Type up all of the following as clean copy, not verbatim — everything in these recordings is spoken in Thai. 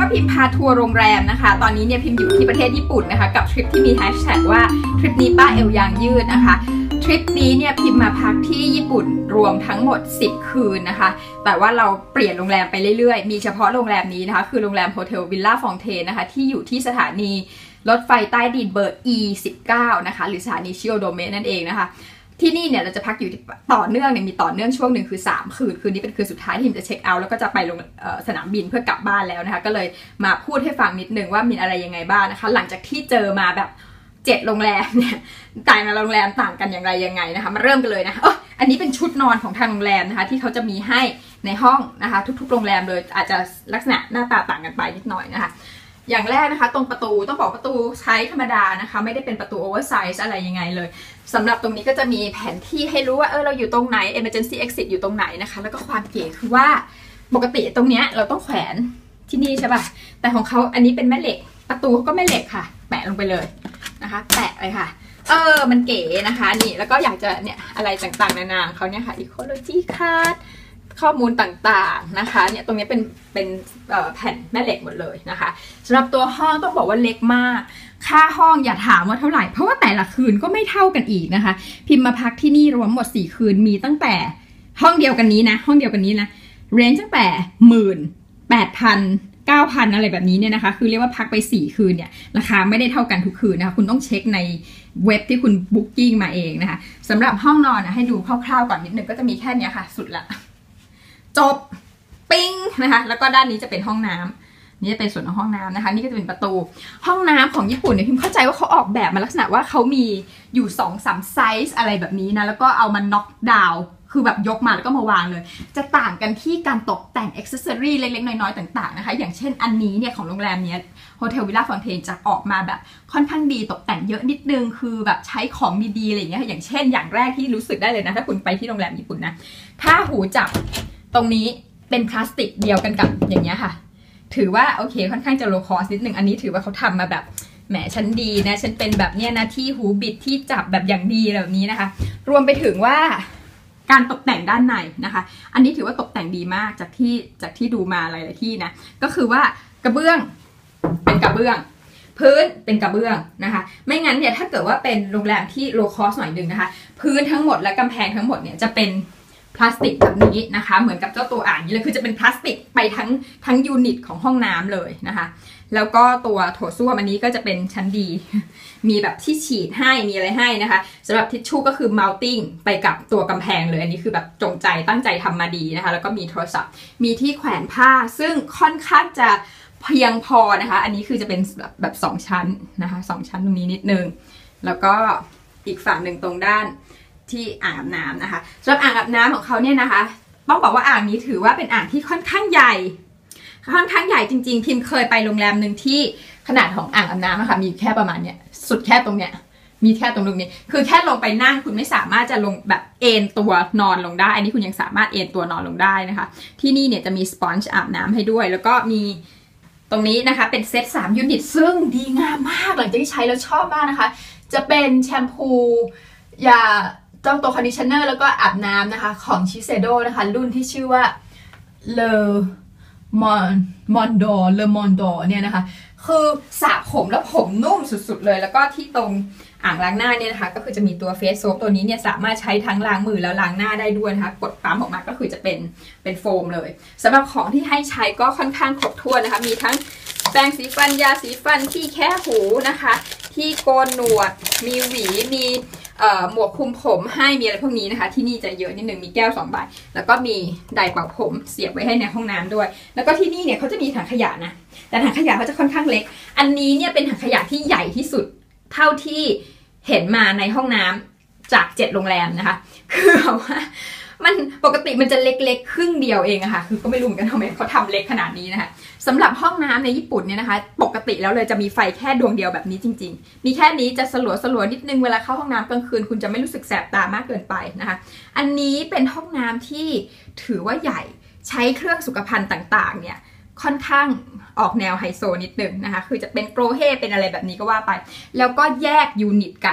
พิมพ์พาทัวร์โรงแรมนะคะตอนนี้เนี่ยพิมพ์อยู่ที่ประเทศญี่ปุ่นนะคะกับทริปที่มีแฮชแท็กว่าทริปนี้ป้าเอวยางยืดนะคะทริปนี้เนี่ยพิมพ์มาพักที่ญี่ปุ่นรวมทั้งหมด10คืนนะคะแต่ว่าเราเปลี่ยนโรงแรมไปเรื่อยๆมีเฉพาะโรงแรมนี้นะคะคือโรงแรมโฮเทลวิลล่าฟองเทนนะคะที่อยู่ที่สถานีรถไฟใต้ดินเบอร์ E19 นะคะหรือสถานีชิโอโดเมะนั่นเองนะคะที่นี่เนี่ยเราจะพักอยู่ต่อเนื่องเนี่ยมีต่อเนื่องช่วงหนึ่งคือ3คืนคืนนี้เป็นคืนสุดท้ายที่มินจะเช็คเอาท์แล้วก็จะไปลงสนามบินเพื่อกลับบ้านแล้วนะคะก็เลยมาพูดให้ฟังนิดนึงว่ามีอะไรยังไงบ้างนะคะหลังจากที่เจอมาแบบ7โรงแรมเนี่ยต่างกันโรงแรมต่างกันอย่างไรยังไงนะคะมาเริ่มกันเลยนะอันนี้เป็นชุดนอนของทางโรงแรมนะคะที่เขาจะมีให้ในห้องนะคะทุกๆโรงแรมเลยอาจจะลักษณะหน้าตาต่างกันไปนิดหน่อยนะคะอย่างแรกนะคะตรงประตูต้องบอกประตูใช้ธรรมดานะคะไม่ได้เป็นประตูโอเวอร์ไซส์อะไรยังไงเลยสำหรับตรงนี้ก็จะมีแผนที่ให้รู้ว่าเราอยู่ตรงไหน emergency exit อยู่ตรงไหนนะคะแล้วก็ความเก๋คือว่าปกติตรงเนี้ยเราต้องแขวนที่นี่ใช่ป่ะแต่ของเขาอันนี้เป็นแม่เหล็กประตูก็แม่เหล็กค่ะแปะลงไปเลยนะคะแปะเลยค่ะมันเก๋นะคะนี่แล้วก็อยากจะเนี่ยอะไรต่างๆนานาเขาเนี่ยค่ะ ecology cardข้อมูลต่างๆนะคะเนี่ยตรงนี้เป็นแผ่นแม่เหล็กหมดเลยนะคะสำหรับตัวห้องต้องบอกว่าเล็กมากค่าห้องอย่าถามว่าเท่าไหร่เพราะว่าแต่ละคืนก็ไม่เท่ากันอีกนะคะพิมพ์มาพักที่นี่รวมหมด4คืนมีตั้งแต่ห้องเดียวกันนี้นะห้องเดียวกันนี้นะเรนจ์ตั้งแต่10,000 8,000 9,000อะไรแบบนี้เนี่ยนะคะคือเรียกว่าพักไป4คืนเนี่ยราคาไม่ได้เท่ากันทุกคืนนะคะคุณต้องเช็คในเว็บที่คุณบุ๊กกิ้งมาเองนะคะสำหรับห้องนอนนะให้ดูคร่าวๆก่อนนิดนึงก็จะมีแค่นี้ค่ะสุดละจบปิ้งนะคะแล้วก็ด้านนี้จะเป็นห้องน้ำนี่จะเป็นส่วนของห้องน้ำนะคะนี่ก็จะเป็นประตูห้องน้ำของญี่ปุ่นเนี่ยพิมเข้าใจว่าเขาออกแบบมาลักษณะว่าเขามีอยู่2-3ไซส์อะไรแบบนี้นะแล้วก็เอามาน็อกดาวน์คือแบบยกมาแล้วก็มาวางเลยจะต่างกันที่การตกแต่งอ็อกเซสซอรี่เล็กๆน้อยๆต่างๆนะคะอย่างเช่นอันนี้เนี่ยของโรงแรมเนี้ยโฮเทลวิลล่าฟอนเทนจะออกมาแบบค่อนข้างดีตกแต่งเยอะนิดนึงคือแบบใช้ของดีๆอะไรอย่างเงี้ยอย่างเช่นอย่างแรกที่รู้สึกได้เลยนะถ้าคุณไปที่โรงแรมญี่ปุ่นนะถ้าหูจับตรงนี้เป็นพลาสติกเดียวกันกับอย่างเงี้ยค่ะถือว่าโอเคค่อนข้างจะโลคอสนิดนึงอันนี้ถือว่าเขาทำมาแบบแหมฉันดีนะฉันเป็นแบบเนี้ยนะที่หูบิดที่จับแบบอย่างดีแบบนี้นะคะรวมไปถึงว่าการตกแต่งด้านในนะคะอันนี้ถือว่าตกแต่งดีมากจากที่ดูมาหลายๆที่นะก็คือว่ากระเบื้องเป็นกระเบื้องพื้นเป็นกระเบื้องนะคะไม่งั้นเนี่ยถ้าเกิดว่าเป็นโรงแรมที่โลคอสหน่อยนึงนะคะพื้นทั้งหมดและกำแพงทั้งหมดเนี่ยจะเป็นพลาสติกแบบนี้นะคะเหมือนกับเจ้าตัวอ่างนี้เลยคือจะเป็นพลาสติกไปทั้งยูนิตของห้องน้ำเลยนะคะแล้วก็ตัวโถส้วมอันนี้ก็จะเป็นชั้นดีมีแบบที่ฉีดให้มีอะไรให้นะคะสำหรับทิชชู่ก็คือ mounting ไปกับตัวกำแพงเลยอันนี้คือแบบจงใจตั้งใจทำมาดีนะคะแล้วก็มีโทรศัพท์มีที่แขวนผ้าซึ่งค่อนข้างจะเพียงพอนะคะอันนี้คือจะเป็นแบบ2ชั้นนะคะ2ชั้นตรงนี้นิดนึงแล้วก็อีกฝั่งหนึ่งตรงด้านที่อ่างอาบน้ำนะคะสำหรับอ่างอาบน้ำของเขาเนี่ยนะคะต้องบอกว่าอ่างนี้ถือว่าเป็นอ่างที่ค่อนข้างใหญ่จริงๆพิมเคยไปโรงแรมหนึ่งที่ขนาดของอ่างอาบน้ำนะคะมีแค่ประมาณเนี้ยสุดแค่ตรงเนี้ยมีแค่ตรงนี้คือแค่ลงไปนั่งคุณไม่สามารถจะลงแบบเอนตัวนอนลงได้อันนี้คุณยังสามารถเอนตัวนอนลงได้นะคะที่นี่เนี่ยจะมีสปอนจ์อาบน้ำให้ด้วยแล้วก็มีตรงนี้นะคะเป็นเซต3ยูนิตซึ่งดีงามมากหลังจากที่ใช้แล้วชอบมากนะคะจะเป็นแชมพูยาเจ้าตัวคอนดิชเนอร์แล้วก็อาบน้ำนะคะของชิเซโดนะคะรุ่นที่ชื่อว่าเลมอนดอเนี่ยนะคะคือสระผมแล้วผมนุ่มสุดๆเลยแล้วก็ที่ตรงอ่างล้างหน้าเนี่ยนะคะก็คือจะมีตัวเฟสโซปตัวนี้เนี่ยสามารถใช้ทั้งล้างมือแล้วล้างหน้าได้ด้วยนะคะกดปั๊มออกมาก็คือจะเป็นโฟมเลยสำหรับของที่ให้ใช้ก็ค่อนข้างครบถ้วนนะคะมีทั้งแปรงสีฟันยาสีฟันที่แค่หูนะคะที่โกนหนวดมีหวีมีหมวกคลุมผมให้มีอะไรพวกนี้นะคะที่นี่จะเยอะนิดนึงมีแก้ว2 ใบแล้วก็มีไดร์เป่าผมเสียบไว้ให้ในห้องน้ำด้วยแล้วก็ที่นี่เนี่ยเขาจะมีถังขยะนะแต่ถังขยะเขาจะค่อนข้างเล็กอันนี้เนี่ยเป็นถังขยะที่ใหญ่ที่สุดเท่าที่เห็นมาในห้องน้ำจาก7โรงแรมนะคะคือแบบว่ามันปกติมันจะเล็กๆครึ่งเดียวเองอะค่ะคือก็ไม่รู้เหมือนกันทำไมเขาทำเล็กขนาดนี้นะคะสำหรับห้องน้ำในญี่ปุ่นเนี่ยนะคะปกติแล้วเลยจะมีไฟแค่ดวงเดียวแบบนี้จริงๆมีแค่นี้จะสลัวนิดนึงเวลาเข้าห้องน้ำกลางคืนคุณจะไม่รู้สึกแสบตามากเกินไปนะคะอันนี้เป็นห้องน้ำที่ถือว่าใหญ่ใช้เครื่องสุขภัณฑ์ต่างๆเนี่ยค่อนข้างออกแนวไฮโซนิดนึงนะคะคือจะเป็นโกรเฮเป็นอะไรแบบนี้ก็ว่าไปแล้วก็แยกยูนิตกัน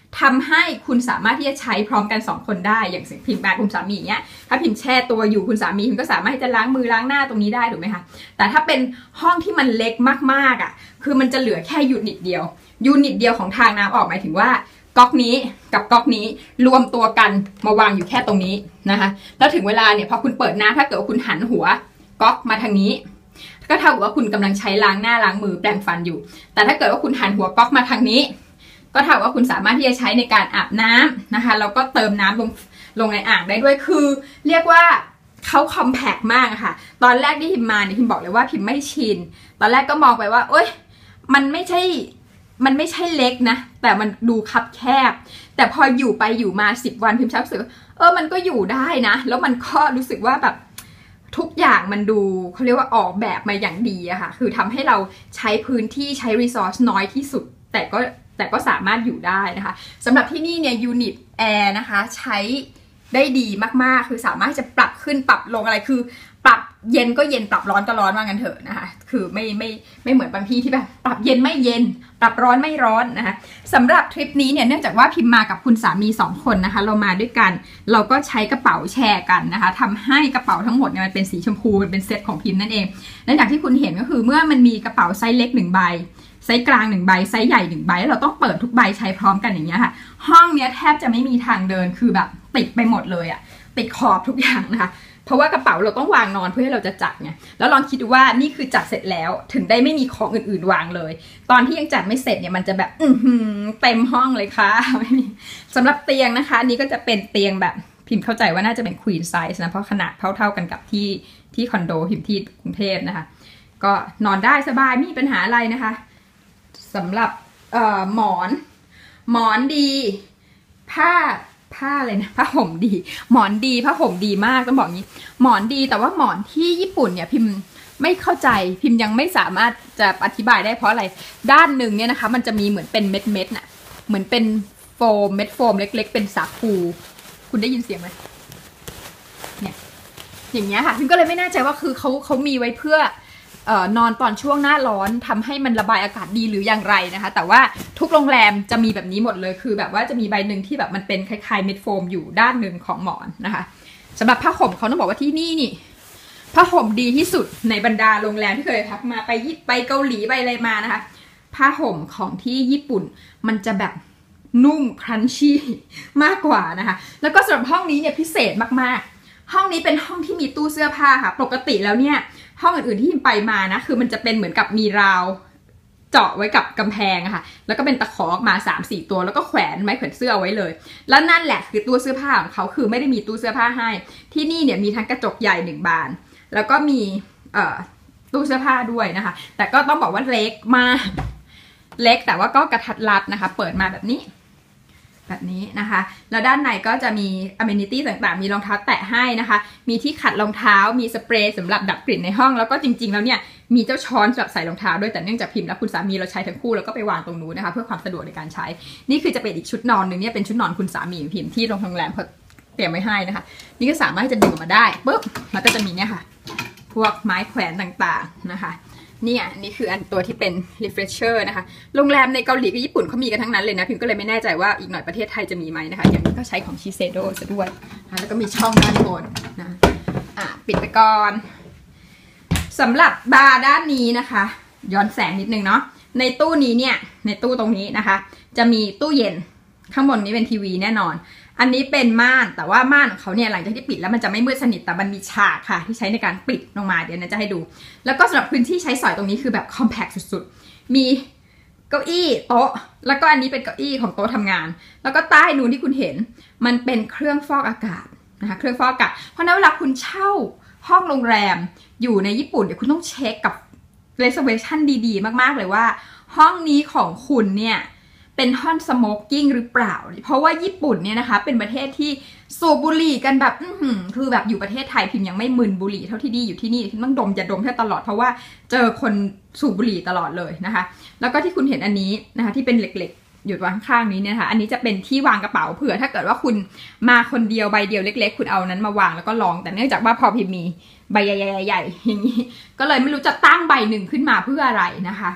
ทำให้คุณสามารถที่จะใช้พร้อมกัน2คนได้อย่างพิมพ์แบบคุณสามีเนี้ยถ้าพิมพ์แช่ตัวอยู่คุณสามีพิมก็สามารถจะล้างมือล้างหน้าตรงนี้ได้ถูกไหมคะแต่ถ้าเป็นห้องที่มันเล็กมากๆอ่ะคือมันจะเหลือแค่ยูนิตเดียวของทางน้ำออกหมายถึงว่าก๊อกนี้กับก๊อกนี้รวมตัวกันมาวางอยู่แค่ตรงนี้นะคะแล้วถึงเวลาเนี่ยพอคุณเปิดน้ำถ้าเกิดว่าคุณหันหัวก๊อกมาทางนี้ก็เท่ากับว่าคุณกำลังใช้ล้างหน้าล้างมือแปรงฟันอยู่แต่ถ้าเกิดว่าคุณหันหัวก๊อกมาทางนี้ก็เท่ากับว่าคุณสามารถที่จะใช้ในการอาบน้ำนะคะแล้วก็เติมน้ำลงในอ่างได้ด้วยคือเรียกว่าเขาคอมแพคมากค่ะตอนแรกที่พิมมาเนี่ยพิมบอกเลยว่าพิมไม่ชินตอนแรกก็มองไปว่าโอ๊ยมันไม่ใช่เล็กนะแต่มันดูคับแคบแต่พออยู่ไปอยู่มา10 วันพิมชักรู้สึกมันก็อยู่ได้นะแล้วมันก็รู้สึกว่าแบบทุกอย่างมันดูเขาเรียกว่าออกแบบมาอย่างดีอะค่ะคือทำให้เราใช้พื้นที่ใช้รีซอสน้อยที่สุดแต่ก็สามารถอยู่ได้นะคะสำหรับที่นี่เนี่ยยูนิตแอร์นะคะใช้ได้ดีมากๆคือสามารถจะปรับขึ้นปรับลงอะไรคือปรับเย็นก็เย็นปรับร้อนก็ร้อนว่างั้นเถอะนะคะคือไม่เหมือนบางที่ที่แบบปรับเย็นไม่เย็นปรับร้อนไม่ร้อนนะคะสำหรับทริปนี้เนี่ยเนื่องจากว่าพิมมากับคุณสามี2 คนนะคะเรามาด้วยกันเราก็ใช้กระเป๋าแชร์กันนะคะทำให้กระเป๋าทั้งหมดเนี่ยมันเป็นสีชมพูมันเป็นเซตของพิมนั่นเองและอย่างที่คุณเห็นก็คือเมื่อมันมีกระเป๋าไซส์เล็ก1 ใบไซส์กลาง1 ใบไซส์ใหญ่1 ใบแล้วเราต้องเปิดทุกใบใช้พร้อมกันอย่างเงี้ยค่ะห้องเนี้ยแทบจะไม่มีทางเดินคือแบบติดไปหมดเลยอะติดขอบทุกอย่างนะคะเพราะว่ากระเป๋าเราต้องวางนอนเพื่อให้เราจะจัดไงแล้วลองคิดดูว่านี่คือจัดเสร็จแล้วถึงได้ไม่มีของอื่นๆวางเลยตอนที่ยังจัดไม่เสร็จเนี่ยมันจะแบบเต็มห้องเลยค่ะไม่มีสำหรับเตียงนะคะนี่ก็จะเป็นเตียงแบบพิมพ์เข้าใจว่าน่าจะเป็น queen size นะเพราะขนาดเท่ากันกับที่คอนโดพิมพ์ที่กรุงเทพนะคะก็นอนได้สบายไม่มีปัญหาอะไรนะคะสำหรับหมอนดีผ้าอะไรนะผ้าห่มดีหมอนดีผ้าห่มดีมากต้องบอกงี้หมอนดีแต่ว่าหมอนที่ญี่ปุ่นเนี่ยพิมพ์ไม่เข้าใจพิมพ์ยังไม่สามารถจะอธิบายได้เพราะอะไรด้านหนึ่งเนี่ยนะคะมันจะมีเหมือนเป็นเม็ดน่ะเหมือนเป็นโฟมเม็ดโฟมเล็กๆเป็นสาคูคุณได้ยินเสียงไหมเนี่ยอย่างเงี้ยค่ะพิมก็เลยไม่แน่ใจว่าคือเขามีไว้เพื่อนอนตอนช่วงหน้าร้อนทำให้มันระบายอากาศดีหรืออย่างไรนะคะแต่ว่าทุกโรงแรมจะมีแบบนี้หมดเลยคือแบบว่าจะมีใบหนึ่งที่แบบมันเป็นคล้ายๆเม็ดโฟมอยู่ด้านหนึ่งของหมอนนะคะสำหรับผ้าห่มเขาต้องบอกว่าที่นี่ผ้าห่มดีที่สุดในบรรดาโรงแรมที่เคยพักมาไปเกาหลีไปอะไรมานะคะผ้าห่มของที่ญี่ปุ่นมันจะแบบนุ่มครันชี่มากกว่านะคะแล้วก็สำหรับห้องนี้เนี่ยพิเศษมากๆห้องนี้เป็นห้องที่มีตู้เสื้อผ้าค่ะปกติแล้วเนี่ยห้องอื่นๆที่พิมไปมานะคือมันจะเป็นเหมือนกับมีราวเจาะไว้กับกำแพงอะค่ะแล้วก็เป็นตะขอออกมา 3-4 ตัวแล้วก็แขวนไม้แขวนเสื้อเอาไว้เลยแล้วนั่นแหละคือตู้เสื้อผ้าของเขาคือไม่ได้มีตู้เสื้อผ้าให้ที่นี่เนี่ยมีทั้งกระจกใหญ่1 บานแล้วก็มีตู้เสื้อผ้าด้วยนะคะแต่ก็ต้องบอกว่าเล็กมากเล็กแต่ว่าก็กระทัดรัดนะคะเปิดมาแบบนี้นะคะแล้วด้านในก็จะมี amenity ต่างๆมีรองเท้าแตะให้นะคะมีที่ขัดรองเท้ามีสเปรย์สำหรับดับกลิ่นในห้องแล้วก็จริงๆแล้วเนี่ยมีเจ้าช้อนสำหรับใส่รองเท้าด้วยแต่เนื่องจากพิมพ์และคุณสามีเราใช้ทั้งคู่แล้วก็ไปวางตรงนู้นนะคะเพื่อความสะดวกในการใช้นี่คือจะเป็นอีกชุดนอนหนึ่งเนี่ยเป็นชุดนอนคุณสามีพิมพ์ที่โรงแรมเขาเตรียมไว้ให้นะคะนี่ก็สามารถจะดึงออกมาได้ปุ๊บแล้วก็จะมีเนี่ยค่ะพวกไม้แขวนต่างๆนะคะนี่คืออันตัวที่เป็น refresher นะคะโรงแรมในเกาหลีกับญี่ปุ่นเขามีกันทั้งนั้นเลยนะพิมก็เลยไม่แน่ใจว่าอีกหน่อยประเทศไทยจะมีไหมนะคะอย่างนี้ก็ใช้ของชิเซโดซะด้วยนะแล้วก็มีช่องด้านบนนะปิดไปก่อนสำหรับบาร์ด้านนี้นะคะย้อนแสงนิดนึงเนาะในตู้นี้เนี่ยในตู้ตรงนี้นะคะจะมีตู้เย็นข้างบนนี้เป็นทีวีแน่นอนอันนี้เป็นม่านแต่ว่าม่านของเขาเนี่ยหลังจากที่ปิดแล้วมันจะไม่มืดสนิทแต่มันมีฉากค่ะที่ใช้ในการปิดลงมาเดี๋ยวนะจะให้ดูแล้วก็สำหรับพื้นที่ใช้สอยตรงนี้คือแบบคอมแพคสุดๆมีเก้าอี้โต๊ะแล้วก็อันนี้เป็นเก้าอี้ของโต๊ะทำงานแล้วก็ใต้นู้นที่คุณเห็นมันเป็นเครื่องฟอกอากาศนะคะเครื่องฟอกอากาศเพราะนั้นเวลาคุณเช่าห้องโรงแรมอยู่ในญี่ปุ่นเดี๋ยวคุณต้องเช็คกับ reservation ดีๆมากๆเลยว่าห้องนี้ของคุณเนี่ยเป็นห้องสโมกกิ้งหรือเปล่าเพราะว่าญี่ปุ่นเนี่ยนะคะเป็นประเทศที่สูบบุหรี่กันแบบคือแบบอยู่ประเทศไทยพิมพ์ยังไม่มึนบุหรี่เท่าที่ดีอยู่ที่นี่พิมพ์ต้องดมอย่าดมแค่ตลอดเพราะว่าเจอคนสูบบุหรี่ตลอดเลยนะคะแล้วก็ที่คุณเห็นอันนี้นะคะที่เป็นเหล็กๆอยู่วางข้างนี้เนี่ยนะคะอันนี้จะเป็นที่วางกระเป๋าเผื่อถ้าเกิดว่าคุณมาคนเดียวใบเดียวเล็กๆคุณเอานั้นมาวางแล้วก็ลองแต่เนื่องจากว่าพอพิมพ์มีใบใหญ่ๆอย่างนี้ก็เลยไม่รู้จะตั้งใบหนึ่งขึ้นมาเพื่ออะไรนะคะ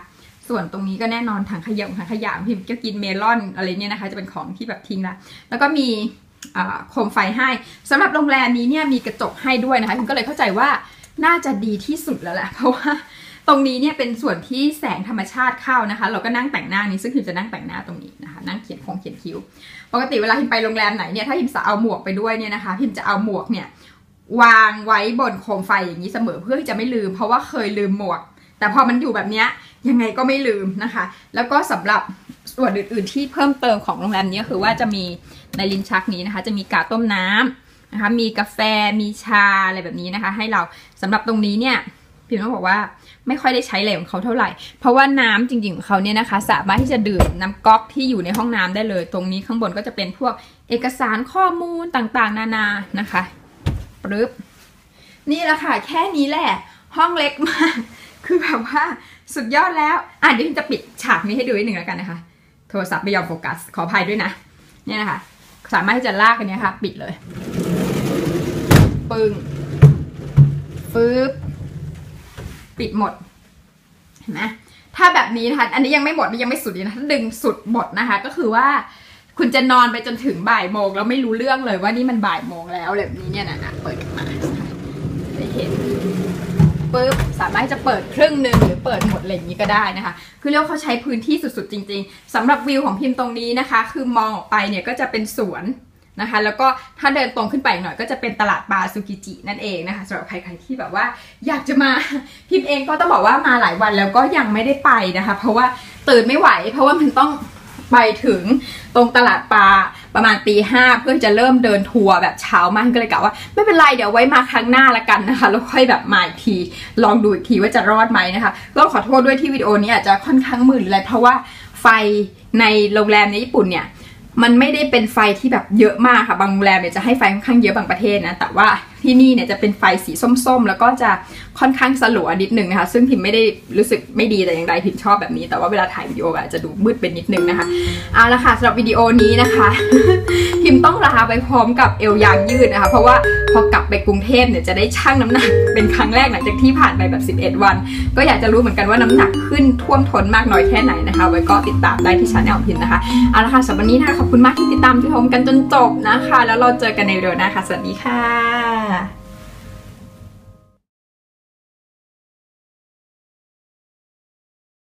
ส่วนตรงนี้ก็แน่นอนถังขยะพิมก็กินเมลอนอะไรเนี่ยนะคะจะเป็นของที่แบบทิ้งละแล้วก็มีโคมไฟให้สำหรับโรงแรมนี้เนี่ยมีกระจกให้ด้วยนะคะพิมก็เลยเข้าใจว่าน่าจะดีที่สุดแล้วแหละเพราะว่าตรงนี้เนี่ยเป็นส่วนที่แสงธรรมชาติเข้านะคะเราก็นั่งแต่งหน้านี้ซึ่งพิมจะนั่งแต่งหน้าตรงนี้นะคะนั่งเขียนคิ้วปกติเวลาพิมไปโรงแรมไหนเนี่ยถ้าพิมจะเอาหมวกไปด้วยเนี่ยนะคะพิมจะเอาหมวกเนี่ยวางไว้บนโคมไฟอย่างนี้เสมอเพื่อที่จะไม่ลืมเพราะว่าเคยลืมหมวกแต่พอมันอยู่แบบนี้ยังไงก็ไม่ลืมนะคะแล้วก็สำหรับส่วนอื่นๆที่เพิ่มเติมของโรงแรมนี้คือว่าจะมีในลิ้นชักนี้นะคะจะมีกาต้มน้ำนะคะมีกาแฟมีชาอะไรแบบนี้นะคะให้เราสำหรับตรงนี้เนี่ยพิมต้องบอกว่าไม่ค่อยได้ใช้แรงของเขาเท่าไหร่เพราะว่าน้ำจริงๆของเขาเนี่ยนะคะสามารถที่จะดื่มน้ำก๊อกที่อยู่ในห้องน้ำได้เลยตรงนี้ข้างบนก็จะเป็นพวกเอกสารข้อมูลต่างๆนานานะคะปึ๊บนี่แหละค่ะแค่นี้แหละห้องเล็กมากคือแบบว่าสุดยอดแล้วเดี๋ยวพิมจะปิดฉากนี้ให้ดูนิดหนึ่งแล้วกันนะคะโทรศัพท์ไม่ยอมโฟกัสขออภัยด้วยนะเนี่ยนะคะสามารถที่จะลากอันนี้ค่ะปิดเลยปึ้งปึ๊บปิดหมดเห็นไหมถ้าแบบนี้นะคะอันนี้ยังไม่หมดยังไม่สุดนะถ้าดึงสุดหมดนะคะก็คือว่าคุณจะนอนไปจนถึงบ่ายโมงแล้วไม่รู้เรื่องเลยว่านี่มันบ่ายโมงแล้วแบบนี้เนี่ยนะเปิดมาได้เห็นปึ๊บสามารถจะเปิดครึ่งหนึ่งหรือเปิดหมดอะไรอย่างนี้ก็ได้นะคะคือเรียกว่าเขาใช้พื้นที่สุดๆจริงๆสำหรับวิวของพิมพ์ตรงนี้นะคะคือมองออกไปเนี่ยก็จะเป็นสวนนะคะแล้วก็ถ้าเดินตรงขึ้นไปหน่อยก็จะเป็นตลาดปลาซูกิจินั่นเองนะคะสำหรับใครๆที่แบบว่าอยากจะมาพิมพ์เองก็ต้องบอกว่ามาหลายวันแล้วก็ยังไม่ได้ไปนะคะเพราะว่าตื่นไม่ไหวเพราะว่ามันต้องไปถึงตรงตลาดปลาประมาณตีห้าเพื่อจะเริ่มเดินทัวร์แบบเช้ามากก็เลยกะว่าไม่เป็นไรเดี๋ยวไว้มาครั้งหน้าละกันนะคะแล้วค่อยแบบมาอีกทีลองดูอีกทีว่าจะรอดไหมนะคะก็ขอโทษด้วยที่วิดีโอนี้อาจจะค่อนข้างมืดเลยเพราะว่าไฟในโรงแรมในญี่ปุ่นเนี่ยมันไม่ได้เป็นไฟที่แบบเยอะมากค่ะบางโรงแรมเนี่ยจะให้ไฟค่อนข้างเยอะบางประเทศนะแต่ว่าที่นี่เนี่ยจะเป็นไฟสีส้มๆแล้วก็จะค่อนข้างสลัวนิดนึงนะคะซึ่งพิมไม่ได้รู้สึกไม่ดีแต่อย่างใดพิมชอบแบบนี้แต่ว่าเวลาถ่ายวิดีโออาจจะดูมืดเป็นนิดนึงนะคะเอาละค่ะสำหรับวิดีโอนี้นะคะ พิมต้องลาไปพร้อมกับเอวยางยืดนะคะเพราะว่าพอกลับไปกรุงเทพเนี่ยจะได้ชั่งน้ำหนักเป็นครั้งแรกหลังจากที่ผ่านไปแบบ11วันก็อยากจะรู้เหมือนกันว่าน้ำหนักขึ้นท่วมท้นมากน้อยแค่ไหนนะคะไว้ก็ติดตามได้ที่ช่องของพิมนะคะเอาละค่ะสำหรับวันนี้นะคะขอบคุณมากที่ติดตามชมกันจนจบนะคะแล้วเราเจอกันในวิดีโอหน้าค่ะสวัสดีค่ะ